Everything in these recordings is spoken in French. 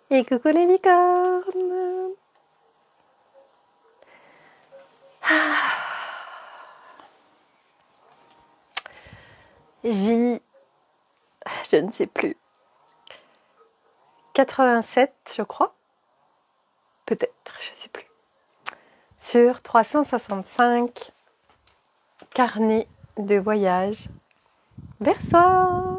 Et coucou les licornes. Je ne sais plus, 87 je crois, peut-être, je ne sais plus, sur 365 carnets de voyage vers soi.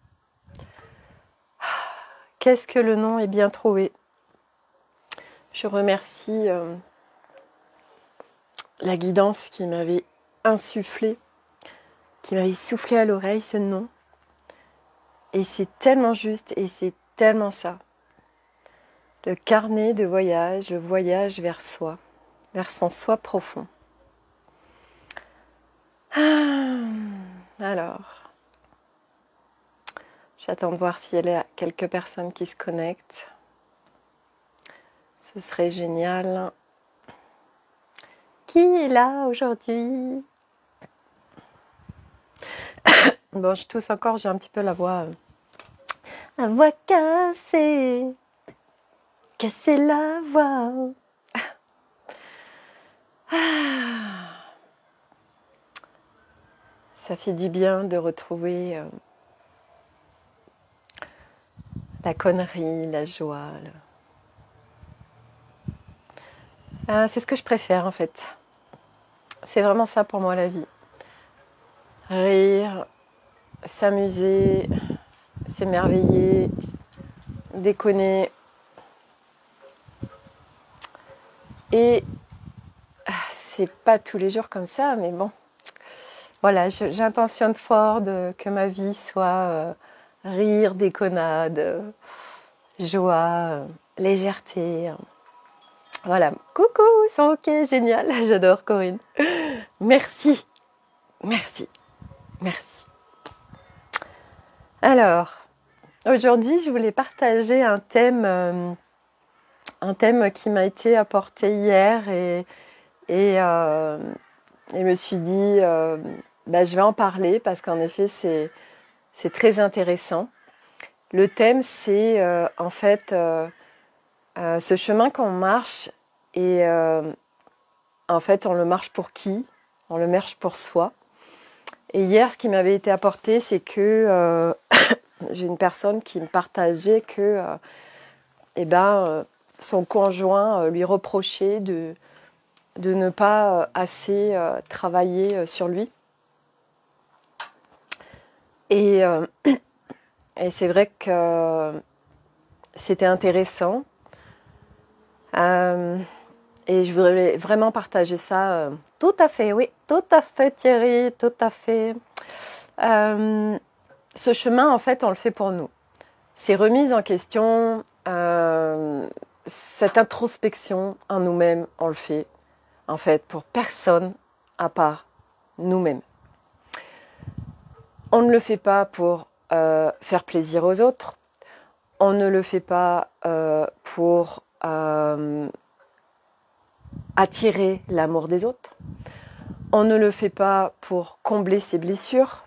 Qu'est-ce que le nom est bien trouvé. Je remercie la guidance qui m'avait insufflé, qui m'avait soufflé à l'oreille ce nom. Et c'est tellement juste et c'est tellement ça. Le carnet de voyage, le voyage vers soi, vers son soi profond. Alors, j'attends de voir s'il y a quelques personnes qui se connectent. Ce serait génial. Qui est là aujourd'hui? Bon, je tousse encore, j'ai un petit peu la voix cassée. Casser la voix. Ça fait du bien de retrouver la connerie, la joie. C'est ce que je préfère en fait. C'est vraiment ça pour moi la vie. Rire, s'amuser, s'émerveiller, déconner. Et c'est pas tous les jours comme ça, mais bon. Voilà, j'intentionne fort que ma vie soit rire, déconnade, joie, légèreté. Voilà, coucou, c'est ok, génial, j'adore Corinne. Merci, merci, merci. Alors, aujourd'hui, je voulais partager un thème qui m'a été apporté hier et je me suis dit, je vais en parler parce qu'en effet, c'est très intéressant. Le thème, c'est en fait ce chemin qu'on marche et en fait, on le marche pour qui? On le marche pour soi. Et hier, ce qui m'avait été apporté, c'est que j'ai une personne qui me partageait que son conjoint lui reprochait de ne pas assez travailler sur lui. Et c'est vrai que c'était intéressant. Et je voudrais vraiment partager ça. Tout à fait, oui, tout à fait Thierry, tout à fait. Ce chemin, en fait, on le fait pour nous. Ces remises en question, cette introspection en nous-mêmes, on le fait, en fait, pour personne à part nous-mêmes. On ne le fait pas pour faire plaisir aux autres. On ne le fait pas pour attirer l'amour des autres. On ne le fait pas pour combler ses blessures.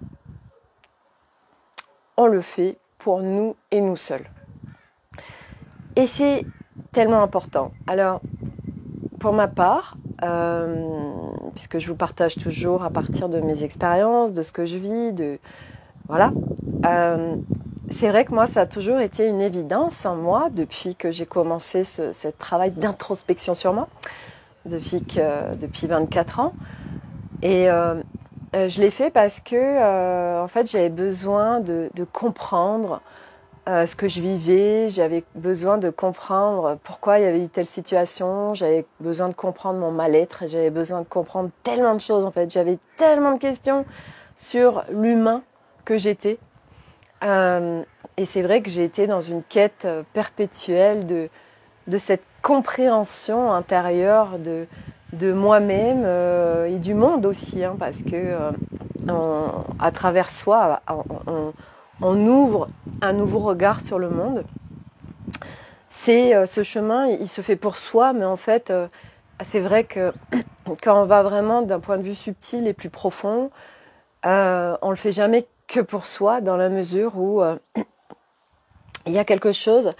On le fait pour nous et nous seuls. Et c'est tellement important. Alors, pour ma part, puisque je vous partage toujours à partir de mes expériences, de ce que je vis, voilà. C'est vrai que moi, ça a toujours été une évidence en moi depuis que j'ai commencé ce travail d'introspection sur moi, depuis 24 ans. Et je l'ai fait parce que, en fait, j'avais besoin de comprendre ce que je vivais. J'avais besoin de comprendre pourquoi il y avait eu telle situation. J'avais besoin de comprendre mon mal-être. J'avais besoin de comprendre tellement de choses, en fait. J'avais tellement de questions sur l'humain que j'étais. Et c'est vrai que j'ai été dans une quête perpétuelle de cette compréhension intérieure de moi-même et du monde aussi, hein, parce que à travers soi, on ouvre un nouveau regard sur le monde. C'est ce chemin, il se fait pour soi, mais en fait, c'est vrai que quand on va vraiment d'un point de vue subtil et plus profond, on le fait jamais que pour soi, dans la mesure où il y a quelque chose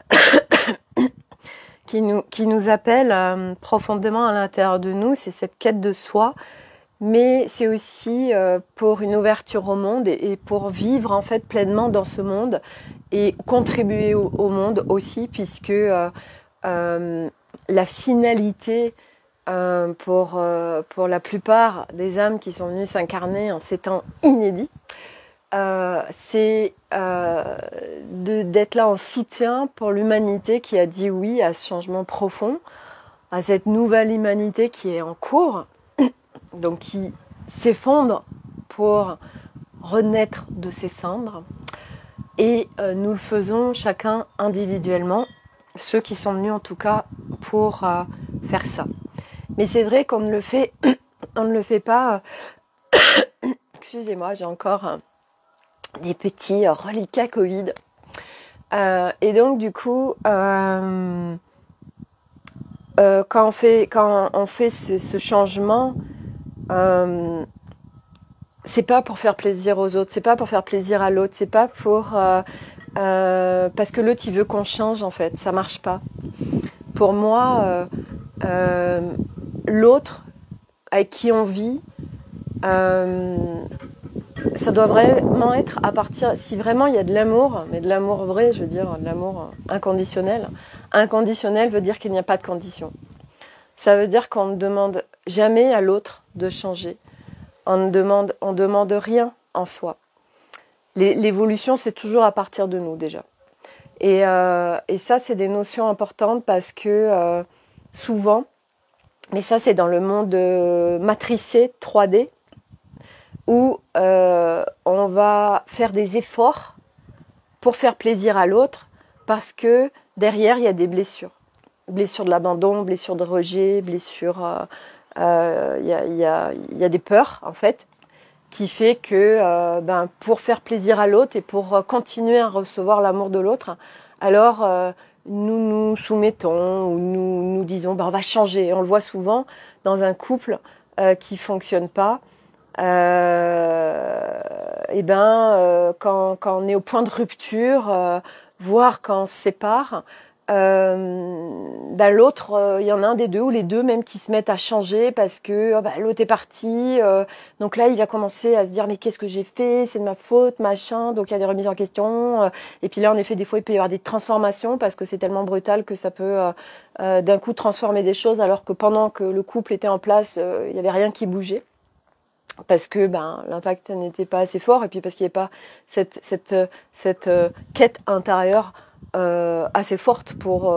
qui nous appelle profondément à l'intérieur de nous, c'est cette quête de soi, mais c'est aussi pour une ouverture au monde et pour vivre en fait pleinement dans ce monde et contribuer au monde aussi, puisque la finalité pour la plupart des âmes qui sont venues s'incarner en ces temps inédits, c'est d'être là en soutien pour l'humanité qui a dit oui à ce changement profond, à cette nouvelle humanité qui est en cours, donc qui s'effondre pour renaître de ses cendres. Et nous le faisons chacun individuellement, ceux qui sont venus en tout cas pour faire ça. Mais c'est vrai qu'on ne le fait, on ne le fait pas. Excusez-moi, j'ai encore des petits reliquats Covid. Et donc du coup, quand on fait ce changement, c'est pas pour faire plaisir aux autres, c'est pas pour faire plaisir à l'autre, c'est pas pour parce que l'autre il veut qu'on change en fait, ça marche pas. Pour moi, l'autre avec qui on vit, ça doit vraiment être à partir, si vraiment il y a de l'amour, mais de l'amour vrai, je veux dire de l'amour inconditionnel. Inconditionnel veut dire qu'il n'y a pas de condition. Ça veut dire qu'on ne demande jamais à l'autre de changer. On demande rien en soi. L'évolution se fait toujours à partir de nous déjà. Et ça, c'est des notions importantes parce que souvent, mais ça c'est dans le monde matricé 3D, où on va faire des efforts pour faire plaisir à l'autre parce que derrière, il y a des blessures. Blessures de l'abandon, blessures de rejet, blessures... y a des peurs, en fait, qui fait que pour faire plaisir à l'autre et pour continuer à recevoir l'amour de l'autre, alors nous nous soumettons ou nous disons on va changer. On le voit souvent dans un couple qui ne fonctionne pas. Quand on est au point de rupture, voire quand on se sépare, l'autre, il y en a un des deux ou les deux même qui se mettent à changer parce que l'autre est parti. Donc là, il va commencer à se dire mais qu'est-ce que j'ai fait? C'est de ma faute, machin. Donc il y a des remises en question. Et puis là, en effet, des fois, il peut y avoir des transformations parce que c'est tellement brutal que ça peut d'un coup transformer des choses alors que pendant que le couple était en place, il n'y avait rien qui bougeait. Parce que l'impact n'était pas assez fort et puis parce qu'il n'y avait pas cette quête intérieure assez forte pour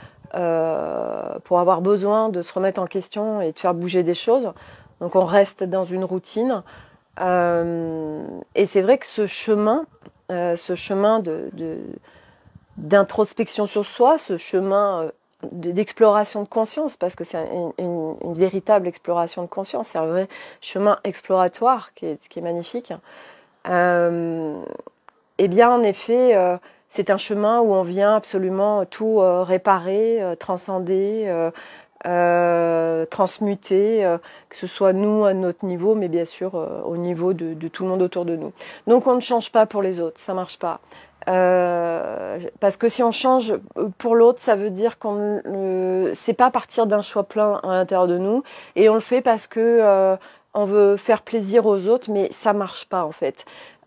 avoir besoin de se remettre en question et de faire bouger des choses. Donc on reste dans une routine. Et c'est vrai que ce chemin d'introspection sur soi, ce chemin d'exploration de conscience, parce que c'est une véritable exploration de conscience, c'est un vrai chemin exploratoire qui est magnifique. Eh bien, en effet, c'est un chemin où on vient absolument tout réparer, transcender, transmuter, que ce soit nous à notre niveau, mais bien sûr au niveau de tout le monde autour de nous. Donc on ne change pas pour les autres, ça marche pas. Parce que si on change pour l'autre, ça veut dire c'est pas partir d'un choix plein à l'intérieur de nous, et on le fait parce que on veut faire plaisir aux autres, mais ça marche pas en fait.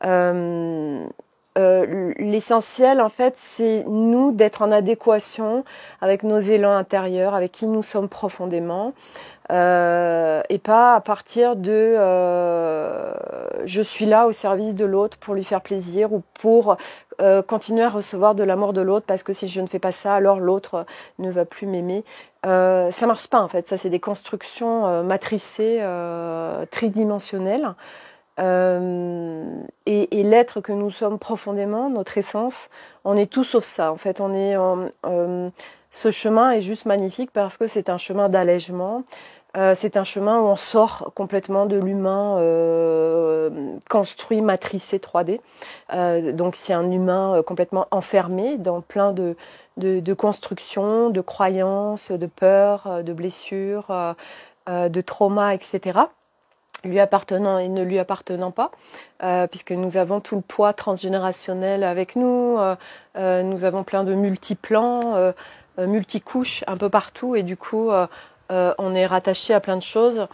L'essentiel en fait, c'est nous d'être en adéquation avec nos élans intérieurs, avec qui nous sommes profondément. Et pas à partir de je suis là au service de l'autre pour lui faire plaisir ou pour continuer à recevoir de l'amour de l'autre parce que si je ne fais pas ça, alors l'autre ne va plus m'aimer. Ça marche pas en fait, ça c'est des constructions matricées, tridimensionnelles. Et l'être que nous sommes profondément, notre essence, on est tout sauf ça. En fait, ce chemin est juste magnifique parce que c'est un chemin d'allègement. C'est un chemin où on sort complètement de l'humain construit, matricé 3D. Donc c'est un humain complètement enfermé dans plein de constructions, de croyances, de peurs, de blessures, de traumas, etc. lui appartenant et ne lui appartenant pas, puisque nous avons tout le poids transgénérationnel avec nous, nous avons plein de multiplans, multicouches un peu partout, et du coup, on est rattaché à plein de choses.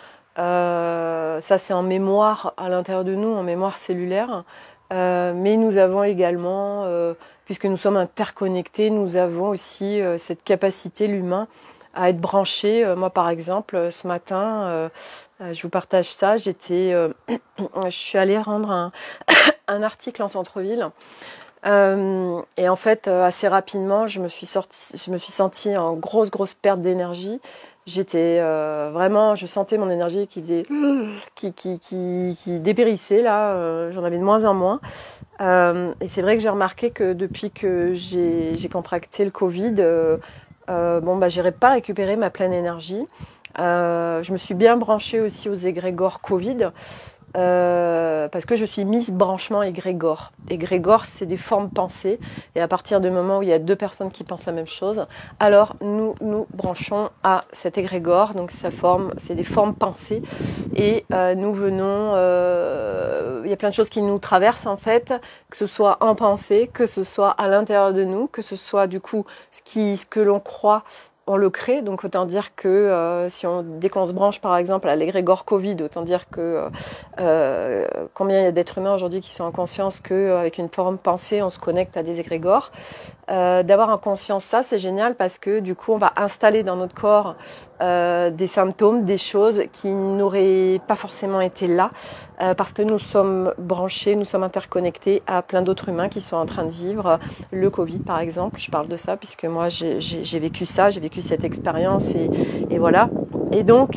Ça, c'est en mémoire à l'intérieur de nous, en mémoire cellulaire. Mais nous avons également, puisque nous sommes interconnectés, nous avons aussi cette capacité, l'humain, à être branché. Moi, par exemple, ce matin, je vous partage ça. Je suis allée rendre un article en centre-ville. Et en fait, assez rapidement, je me suis sentie en grosse perte d'énergie. J'étais vraiment, je sentais mon énergie qui faisait, qui dépérissait là. J'en avais de moins en moins. Et c'est vrai que j'ai remarqué que depuis que j'ai contracté le Covid, j'irai pas récupérer ma pleine énergie. Je me suis bien branchée aussi aux égrégores Covid. Parce que je suis Miss Branchement Égrégore. Égrégore, c'est des formes pensées. Et à partir du moment où il y a deux personnes qui pensent la même chose, alors nous nous branchons à cet égrégore. Donc c'est des formes pensées. Et nous venons... il y a plein de choses qui nous traversent en fait, que ce soit en pensée, que ce soit à l'intérieur de nous, que ce soit du coup ce que l'on croit, on le crée. Donc autant dire que dès qu'on se branche par exemple à l'égrégore Covid, autant dire que combien il y a d'êtres humains aujourd'hui qui sont en conscience qu'avec une forme pensée on se connecte à des égrégores. D'avoir en conscience ça, c'est génial parce que du coup on va installer dans notre corps des symptômes, des choses qui n'auraient pas forcément été là, parce que nous sommes branchés, nous sommes interconnectés à plein d'autres humains qui sont en train de vivre le Covid par exemple. Je parle de ça puisque moi j'ai vécu ça, j'ai vécu cette expérience et voilà. Et donc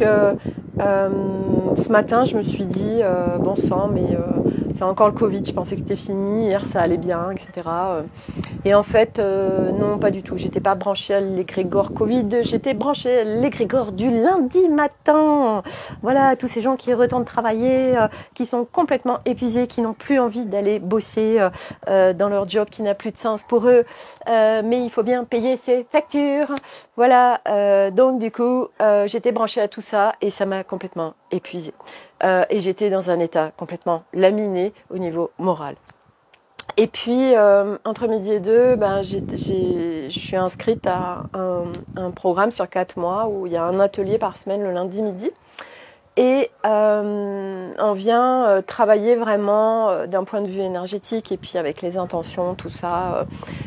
ce matin je me suis dit bon sang, mais c'est encore le Covid, je pensais que c'était fini, hier ça allait bien, etc. Et en fait, non, pas du tout. J'étais pas branchée à l'égrégore Covid, j'étais branchée à l'égrégore du lundi matin. Voilà, tous ces gens qui retournent travailler, qui sont complètement épuisés, qui n'ont plus envie d'aller bosser dans leur job, qui n'a plus de sens pour eux. Mais il faut bien payer ses factures. Voilà, donc du coup, j'étais branchée à tout ça et ça m'a complètement épuisée. Et j'étais dans un état complètement laminé au niveau moral. Et puis, entre midi et deux, je suis inscrite à un programme sur 4 mois où il y a un atelier par semaine le lundi midi. Et on vient travailler vraiment d'un point de vue énergétique et puis avec les intentions, tout ça.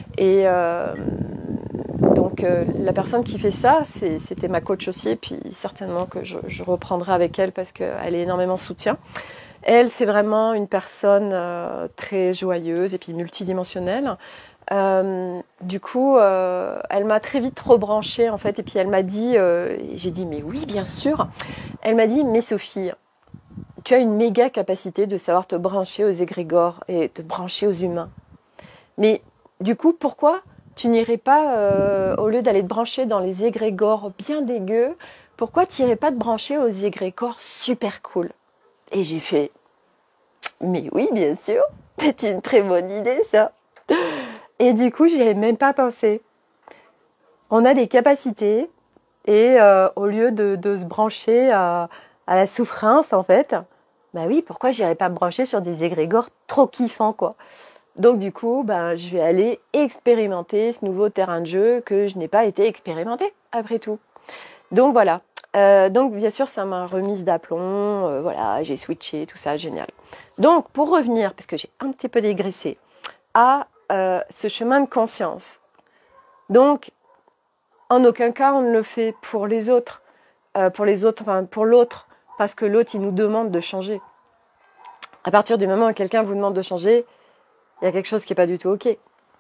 Donc la personne qui fait ça, c'était ma coach aussi. Et puis certainement que je reprendrai avec elle parce qu'elle est énormément soutien. Elle, c'est vraiment une personne très joyeuse et puis multidimensionnelle. Du coup, elle m'a très vite rebranchée en fait, et puis elle m'a dit, j'ai dit mais oui bien sûr. Elle m'a dit mais Sophie, tu as une méga capacité de savoir te brancher aux égrégores et te brancher aux humains. Mais du coup, pourquoi tu n'irais pas, au lieu d'aller te brancher dans les égrégores bien dégueux, pourquoi tu n'irais pas te brancher aux égrégores super cool? Et j'ai fait, mais oui, bien sûr, c'est une très bonne idée, ça. Et du coup, j'y avais même pas pensé. On a des capacités et au lieu de se brancher à la souffrance, en fait, bah oui, pourquoi j'irais pas me brancher sur des égrégores trop kiffants, quoi. Donc du coup, je vais aller expérimenter ce nouveau terrain de jeu que je n'ai pas été expérimenté, après tout. Donc voilà. Donc bien sûr, ça m'a remise d'aplomb, voilà, j'ai switché, tout ça, génial. Donc pour revenir, parce que j'ai un petit peu dégraissé, à ce chemin de conscience. Donc, en aucun cas on ne le fait pour les autres, pour l'autre, parce que l'autre il nous demande de changer. À partir du moment où quelqu'un vous demande de changer, il y a quelque chose qui n'est pas du tout ok.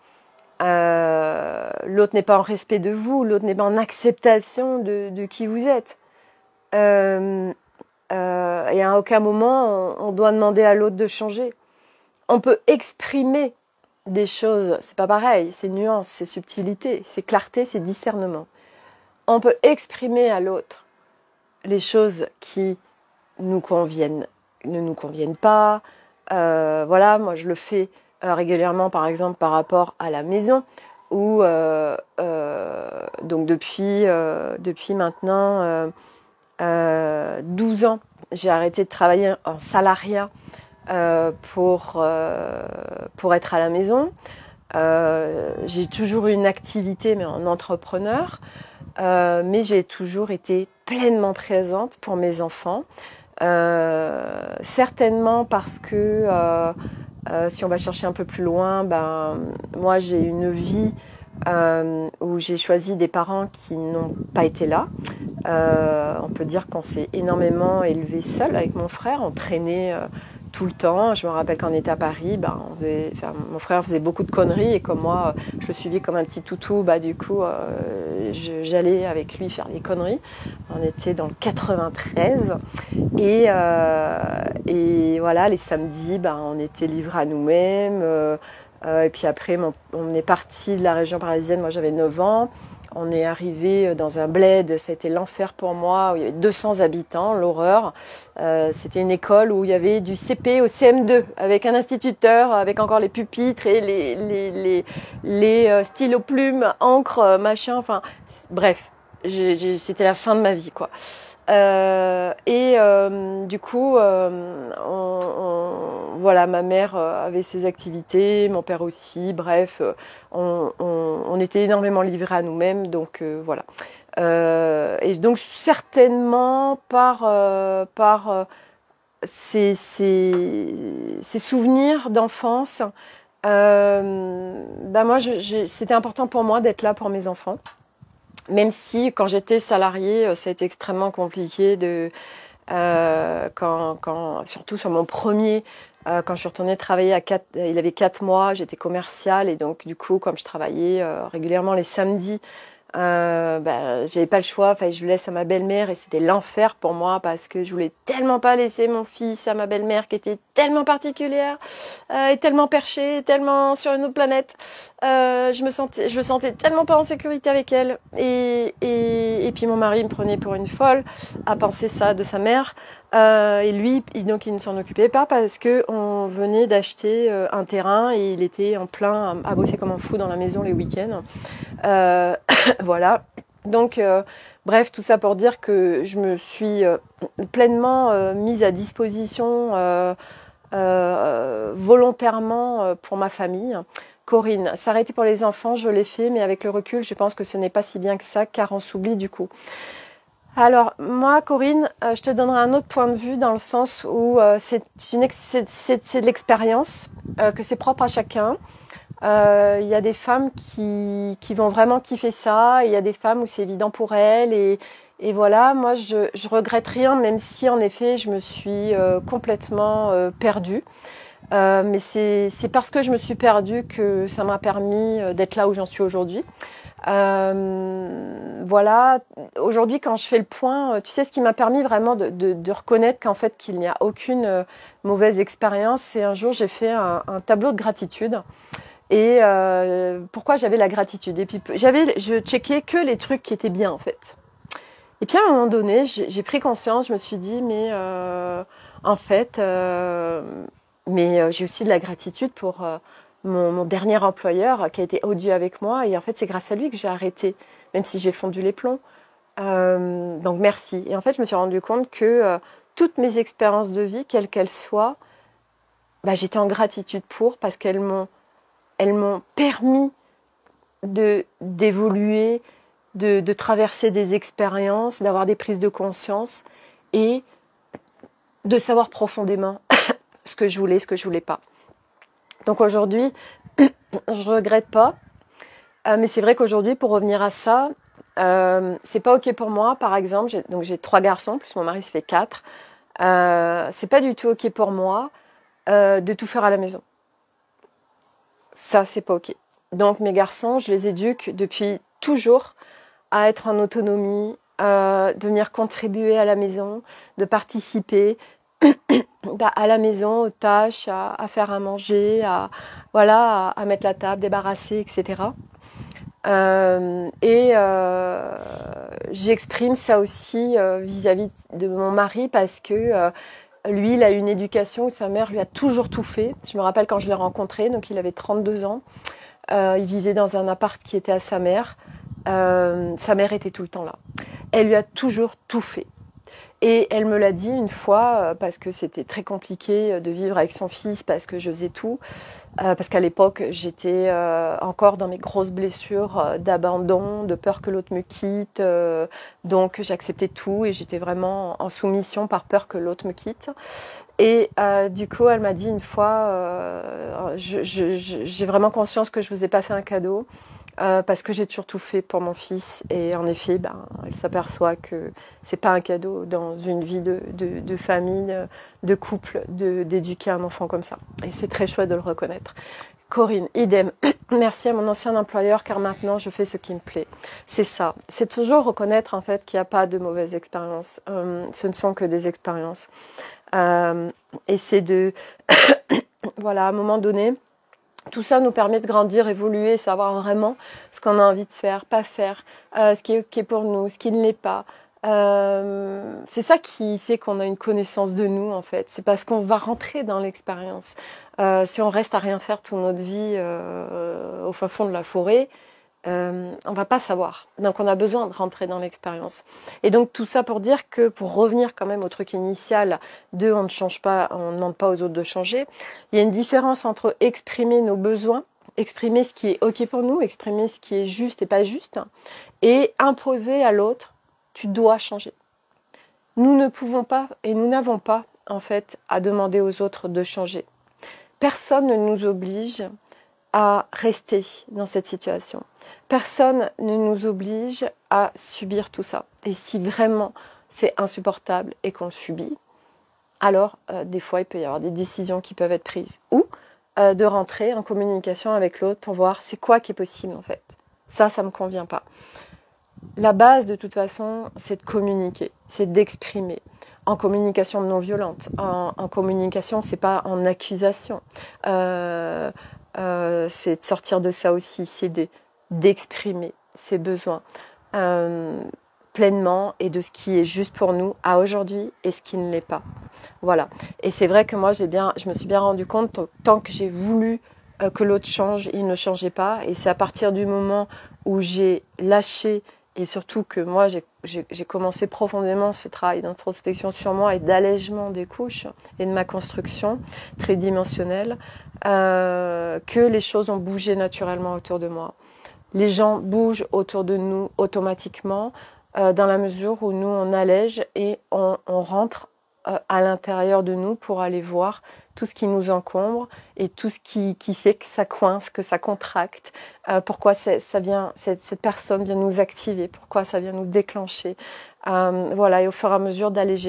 L'autre n'est pas en respect de vous, l'autre n'est pas en acceptation de qui vous êtes. Et à aucun moment on doit demander à l'autre de changer. On peut exprimer des choses, c'est pas pareil, c'est nuance, c'est subtilité, c'est clarté, c'est discernement. On peut exprimer à l'autre les choses qui nous conviennent, ne nous conviennent pas. Voilà, moi je le fais régulièrement, par exemple par rapport à la maison, où donc depuis maintenant 12 ans, J'ai arrêté de travailler en salariat pour être à la maison. J'ai toujours eu une activité, mais en entrepreneur. Mais j'ai toujours été pleinement présente pour mes enfants. Certainement parce que si on va chercher un peu plus loin, moi j'ai une vie où j'ai choisi des parents qui n'ont pas été là. On peut dire qu'on s'est énormément élevé seul avec mon frère, on traînait tout le temps. Je me rappelle quand on était à Paris, mon frère faisait beaucoup de conneries et comme moi, je le suivais comme un petit toutou, du coup, j'allais avec lui faire des conneries. On était dans le 93 et voilà, les samedis, on était livrés à nous-mêmes. Et puis après, on est parti de la région parisienne, moi j'avais 9 ans. On est arrivé dans un bled, c'était l'enfer pour moi, où il y avait 200 habitants, l'horreur. C'était une école où il y avait du CP au CM2, avec un instituteur, avec encore les pupitres et les stylos plumes, encre, machin, enfin, bref, c'était la fin de ma vie, quoi. Du coup, voilà, ma mère avait ses activités, mon père aussi, bref, on était énormément livrés à nous-mêmes, donc voilà. Et donc certainement par ces souvenirs d'enfance, moi, c'était important pour moi d'être là pour mes enfants. Même si, quand j'étais salariée, ça a été extrêmement compliqué surtout sur mon premier, quand je suis retournée travailler il avait 4 mois, j'étais commerciale et donc du coup, comme je travaillais régulièrement les samedis, j'avais pas le choix, je le laisse à ma belle-mère et c'était l'enfer pour moi parce que je voulais tellement pas laisser mon fils à ma belle-mère qui était tellement particulière et tellement perchée, tellement sur une autre planète. Je le sentais tellement pas en sécurité avec elle et puis mon mari me prenait pour une folle à penser ça de sa mère. Et lui, donc il ne s'en occupait pas parce que on venait d'acheter un terrain et il était en plein à bosser comme un fou dans la maison les week-ends. Voilà. Donc, bref, tout ça pour dire que je me suis pleinement mise à disposition volontairement pour ma famille. Corinne, s'arrêter pour les enfants, je l'ai fait, mais avec le recul, je pense que ce n'est pas si bien que ça, car on s'oublie du coup. Alors, moi, Corinne, je te donnerai un autre point de vue dans le sens où c'est de l'expérience, que c'est propre à chacun. Il y a des femmes qui vont vraiment kiffer ça, il y a des femmes où c'est évident pour elles, et voilà, moi, je regrette rien, même si, en effet, je me suis complètement perdue. Mais c'est parce que je me suis perdue que ça m'a permis d'être là où j'en suis aujourd'hui. Voilà, aujourd'hui quand je fais le point, tu sais ce qui m'a permis vraiment de reconnaître qu'en fait qu'il n'y a aucune mauvaise expérience, c'est un jour j'ai fait un tableau de gratitude et pourquoi j'avais la gratitude et puis je checkais que les trucs qui étaient bien en fait. Et puis à un moment donné j'ai pris conscience, je me suis dit mais en fait j'ai aussi de la gratitude pour mon dernier employeur qui a été odieux avec moi et en fait c'est grâce à lui que j'ai arrêté même si j'ai fondu les plombs donc merci. Et en fait je me suis rendu compte que toutes mes expériences de vie quelles qu'elles soient j'étais en gratitude parce qu'elles m'ont permis d'évoluer, de traverser des expériences, d'avoir des prises de conscience et de savoir profondément ce que je voulais, ce que je voulais pas. Donc aujourd'hui, je regrette pas, mais c'est vrai qu'aujourd'hui, pour revenir à ça, c'est pas ok pour moi. Par exemple, j'ai 3 garçons, plus mon mari ça fait 4. C'est pas du tout ok pour moi de tout faire à la maison. Ça, c'est pas ok. Donc mes garçons, je les éduque depuis toujours à être en autonomie, de venir contribuer à la maison, de participer à la maison, aux tâches, à faire à manger, à mettre la table, débarrasser, etc. J'exprime ça aussi vis-à-vis de mon mari parce que lui, il a une éducation où sa mère lui a toujours tout fait. Je me rappelle quand je l'ai rencontré, donc il avait 32 ans. Il vivait dans un appart qui était à sa mère. Sa mère était tout le temps là. Elle lui a toujours tout fait. Et elle me l'a dit une fois, parce que c'était très compliqué de vivre avec son fils, parce que je faisais tout. Parce qu'à l'époque, j'étais encore dans mes grosses blessures d'abandon, de peur que l'autre me quitte. Donc j'acceptais tout et j'étais vraiment en soumission par peur que l'autre me quitte. Et du coup, elle m'a dit une fois, j'ai vraiment conscience que je ne vous ai pas fait un cadeau. Parce que j'ai toujours tout fait pour mon fils et en effet, elle s'aperçoit que c'est pas un cadeau dans une vie de famille, de couple, d'éduquer un enfant comme ça. Et c'est très chouette de le reconnaître. Corinne, idem. Merci à mon ancien employeur car maintenant je fais ce qui me plaît. C'est ça. C'est toujours reconnaître en fait qu'il n'y a pas de mauvaises expériences. Ce ne sont que des expériences. Et c'est de, voilà, à un moment donné. Tout ça nous permet de grandir, évoluer, savoir vraiment ce qu'on a envie de faire, pas faire, ce qui est OK pour nous, ce qui ne l'est pas. C'est ça qui fait qu'on a une connaissance de nous, en fait. C'est parce qu'on va rentrer dans l'expérience. Si on reste à rien faire toute notre vie au fin fond de la forêt, on va pas savoir. Donc on a besoin de rentrer dans l'expérience. Et donc tout ça pour dire que, pour revenir quand même au truc initial de on ne change pas, on ne demande pas aux autres de changer, il y a une différence entre exprimer nos besoins, exprimer ce qui est OK pour nous, exprimer ce qui est juste et pas juste, et imposer à l'autre, tu dois changer. Nous ne pouvons pas et nous n'avons pas en fait à demander aux autres de changer. Personne ne nous oblige à rester dans cette situation. Personne ne nous oblige à subir tout ça. Et si vraiment c'est insupportable et qu'on le subit, alors des fois il peut y avoir des décisions qui peuvent être prises. Ou de rentrer en communication avec l'autre pour voir c'est quoi qui est possible en fait. Ça me convient pas. La base de toute façon, c'est de communiquer, c'est d'exprimer. En communication non violente, en communication, c'est pas en accusation. C'est de sortir de ça aussi, c'est d'exprimer ses besoins pleinement et de ce qui est juste pour nous à aujourd'hui et ce qui ne l'est pas. Voilà. Et c'est vrai que moi, je me suis bien rendu compte, tant que j'ai voulu que l'autre change, il ne changeait pas. Et c'est à partir du moment où j'ai lâché et surtout que moi, j'ai commencé profondément ce travail d'introspection sur moi et d'allègement des couches et de ma construction tridimensionnelle, que les choses ont bougé naturellement autour de moi. Les gens bougent autour de nous automatiquement dans la mesure où nous, on allège et on rentre à l'intérieur de nous pour aller voir tout ce qui nous encombre et tout ce qui fait que ça coince, que ça contracte, pourquoi ça vient, cette personne vient nous activer, pourquoi ça vient nous déclencher. Voilà, et au fur et à mesure d'alléger,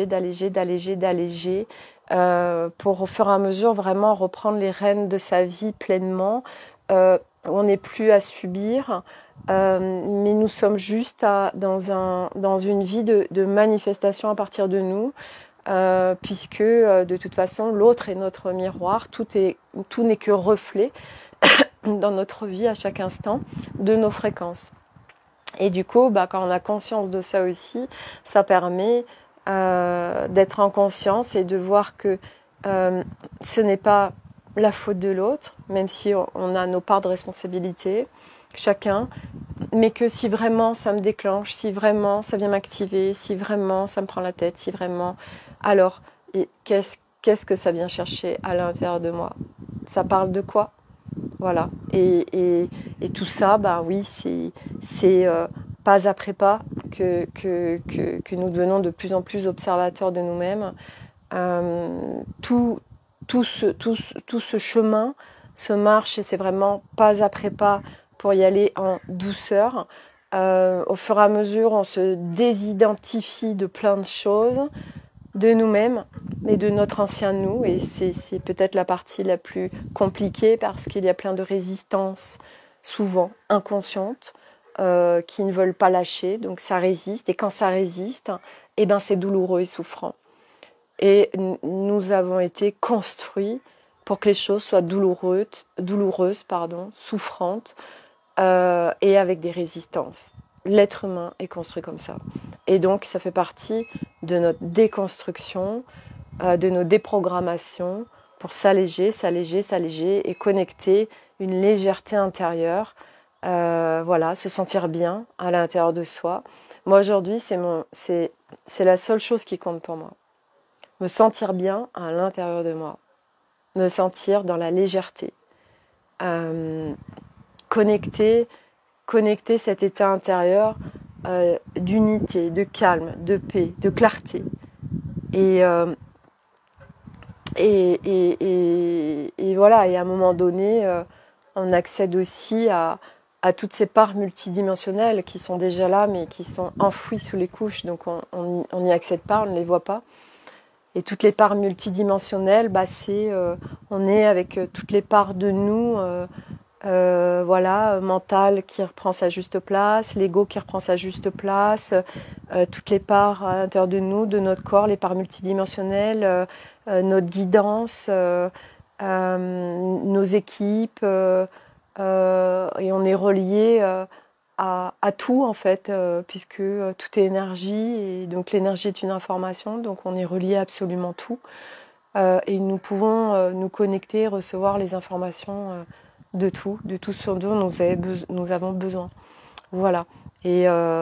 pour au fur et à mesure vraiment reprendre les rênes de sa vie pleinement. On n'est plus à subir, mais nous sommes juste dans une vie de manifestation à partir de nous. Puisque de toute façon l'autre est notre miroir, tout n'est que reflet dans notre vie à chaque instant de nos fréquences. Et du coup, quand on a conscience de ça aussi, ça permet d'être en conscience et de voir que ce n'est pas la faute de l'autre, même si on a nos parts de responsabilité, chacun, mais que si vraiment ça me déclenche, si vraiment ça vient m'activer, si vraiment ça me prend la tête, si vraiment... Alors, qu'est-ce que ça vient chercher à l'intérieur de moi? Ça parle de quoi? Voilà. Et tout ça, oui, c'est pas après pas que nous devenons de plus en plus observateurs de nous-mêmes. Tout ce chemin se marche et c'est vraiment pas après pas pour y aller en douceur. Au fur et à mesure, on se désidentifie de plein de choses, de nous-mêmes et de notre ancien nous. Et c'est peut-être la partie la plus compliquée parce qu'il y a plein de résistances, souvent inconscientes, qui ne veulent pas lâcher. Donc ça résiste. Et quand ça résiste, c'est douloureux et souffrant. Et nous avons été construits pour que les choses soient douloureuses, souffrantes, et avec des résistances. L'être humain est construit comme ça. Et donc, ça fait partie de notre déconstruction, de nos déprogrammations pour s'alléger et connecter une légèreté intérieure. Voilà, se sentir bien à l'intérieur de soi. Moi aujourd'hui, c'est la seule chose qui compte pour moi. Me sentir bien à l'intérieur de moi, me sentir dans la légèreté, connecter cet état intérieur d'unité, de calme, de paix, de clarté. Et voilà, et à un moment donné, on accède aussi à toutes ces parts multidimensionnelles qui sont déjà là, mais qui sont enfouies sous les couches, donc on n'y accède pas, on ne les voit pas. Et toutes les parts multidimensionnelles, on est avec toutes les parts de nous, voilà, mental qui reprend sa juste place, l'ego qui reprend sa juste place, toutes les parts à l'intérieur de nous, de notre corps, les parts multidimensionnelles, notre guidance, nos équipes, et on est relié à tout en fait, puisque tout est énergie, et donc l'énergie est une information, donc on est relié à absolument tout, et nous pouvons nous connecter, recevoir les informations de tout ce dont nous avons besoin. Voilà. Et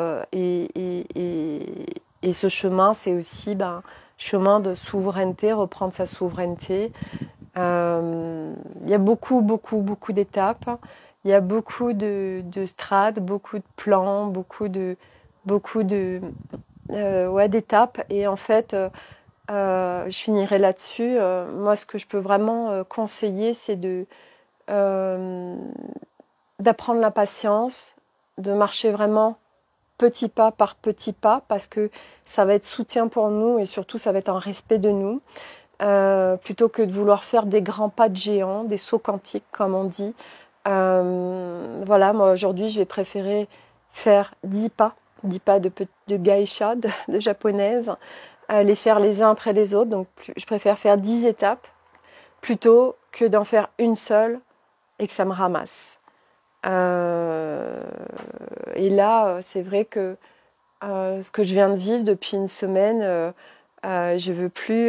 ce chemin, c'est aussi chemin de souveraineté, reprendre sa souveraineté. Il y a beaucoup d'étapes. Il y a beaucoup de strates, beaucoup de plans, beaucoup d'étapes. Et en fait, je finirai là-dessus. Moi, ce que je peux vraiment conseiller, c'est d'apprendre la patience, de marcher vraiment petit pas par petit pas, parce que ça va être soutien pour nous et surtout ça va être un respect de nous, plutôt que de vouloir faire des grands pas de géant, des sauts quantiques comme on dit. Voilà, moi aujourd'hui je vais préférer faire 10 pas de geisha, de japonaise, les faire les uns après les autres, donc je préfère faire 10 étapes plutôt que d'en faire une seule et que ça me ramasse. Et là, c'est vrai que ce que je viens de vivre depuis une semaine, je veux plus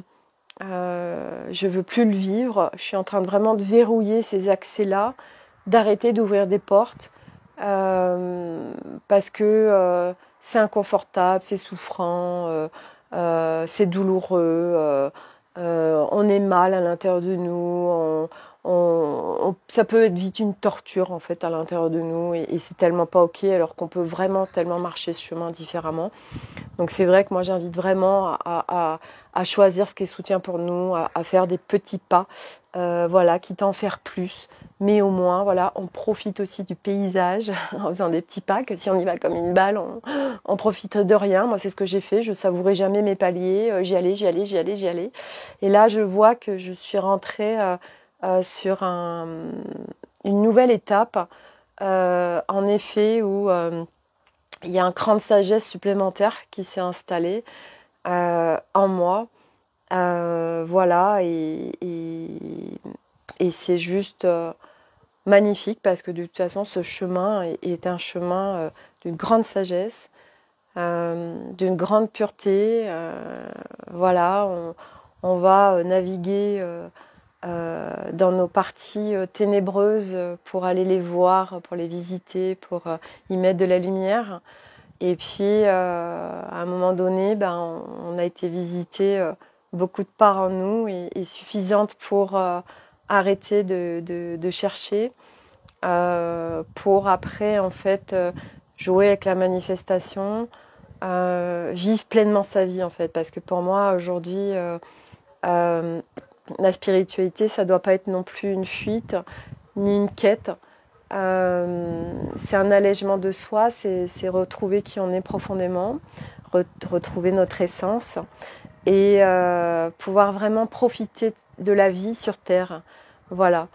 le vivre. Je suis en train de vraiment de verrouiller ces accès-là, d'arrêter d'ouvrir des portes, parce que c'est inconfortable, c'est souffrant, c'est douloureux, on est mal à l'intérieur de nous, ça peut être vite une torture en fait à l'intérieur de nous, et c'est tellement pas ok, alors qu'on peut vraiment tellement marcher ce chemin différemment. Donc c'est vrai que moi j'invite vraiment à choisir ce qui est soutien pour nous, à faire des petits pas, voilà, quitte à en faire plus, mais au moins voilà, on profite aussi du paysage en faisant des petits pas, que si on y va comme une balle, on profite de rien. Moi c'est ce que j'ai fait, je savourais jamais mes paliers, j'y allais, et là je vois que je suis rentrée sur une nouvelle étape, en effet, où il y a un cran de sagesse supplémentaire qui s'est installé en moi. Voilà, et c'est juste magnifique, parce que de toute façon, ce chemin est un chemin d'une grande sagesse, d'une grande pureté. Voilà, on va naviguer dans nos parties ténébreuses pour aller les voir, pour les visiter, pour y mettre de la lumière. Et puis, à un moment donné, on a été visiter beaucoup de parts en nous, et suffisantes pour arrêter de chercher, pour après, en fait, jouer avec la manifestation, vivre pleinement sa vie, en fait. Parce que pour moi, aujourd'hui, la spiritualité, ça ne doit pas être non plus une fuite, ni une quête. C'est un allègement de soi, c'est retrouver qui on est profondément, retrouver notre essence, et pouvoir vraiment profiter de la vie sur Terre. Voilà.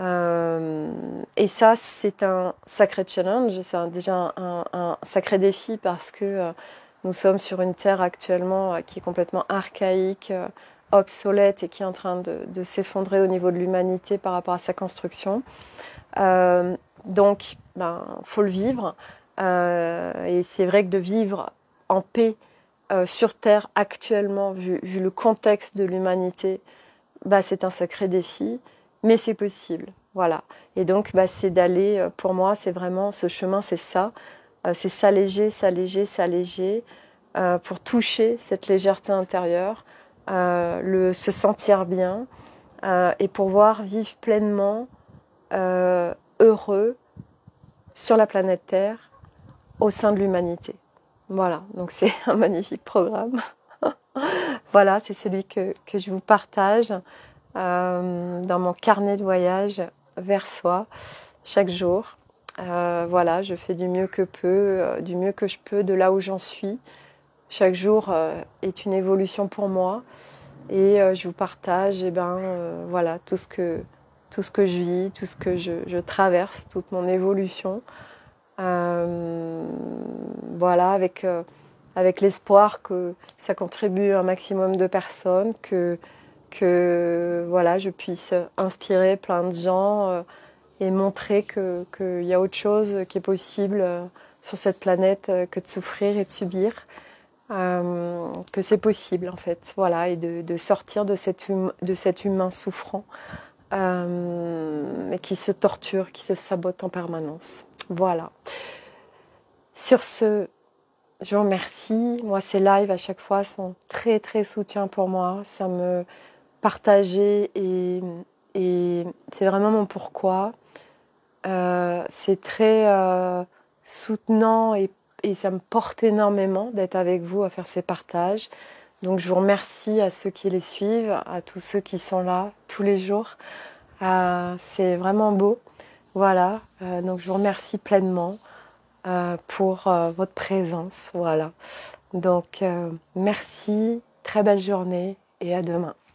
Et ça, c'est un sacré challenge, c'est déjà un sacré défi, parce que nous sommes sur une Terre actuellement qui est complètement archaïque, obsolète, et qui est en train de s'effondrer au niveau de l'humanité par rapport à sa construction. Donc, faut le vivre. Et c'est vrai que de vivre en paix sur Terre actuellement, vu le contexte de l'humanité, c'est un sacré défi, mais c'est possible. Voilà. Et donc, c'est d'aller, pour moi, c'est vraiment ce chemin, c'est ça. c'est s'alléger, s'alléger, s'alléger pour toucher cette légèreté intérieure, se sentir bien et pouvoir vivre pleinement heureux sur la planète Terre au sein de l'humanité. Voilà, donc c'est un magnifique programme. Voilà, c'est celui que je vous partage dans mon carnet de voyage vers soi chaque jour. Voilà, je fais du mieux que du mieux que je peux de là où j'en suis. Chaque jour est une évolution pour moi et je vous partage voilà, tout ce que je vis, tout ce que je traverse, toute mon évolution. Voilà, avec l'espoir que ça contribue à un maximum de personnes, que voilà, je puisse inspirer plein de gens et montrer qu'il y a autre chose qui est possible sur cette planète que de souffrir et de subir, que c'est possible en fait, voilà, et de sortir de cet humain souffrant et qui se torture, qui se sabote en permanence. Voilà. Sur ce, je vous remercie. Moi, ces lives à chaque fois sont très très soutien pour moi. Ça me partager et c'est vraiment mon pourquoi. C'est très soutenant et ça me porte énormément d'être avec vous à faire ces partages. Donc je vous remercie à ceux qui les suivent, à tous ceux qui sont là tous les jours. C'est vraiment beau. Voilà, donc je vous remercie pleinement pour votre présence. Voilà. Donc merci, très belle journée et à demain.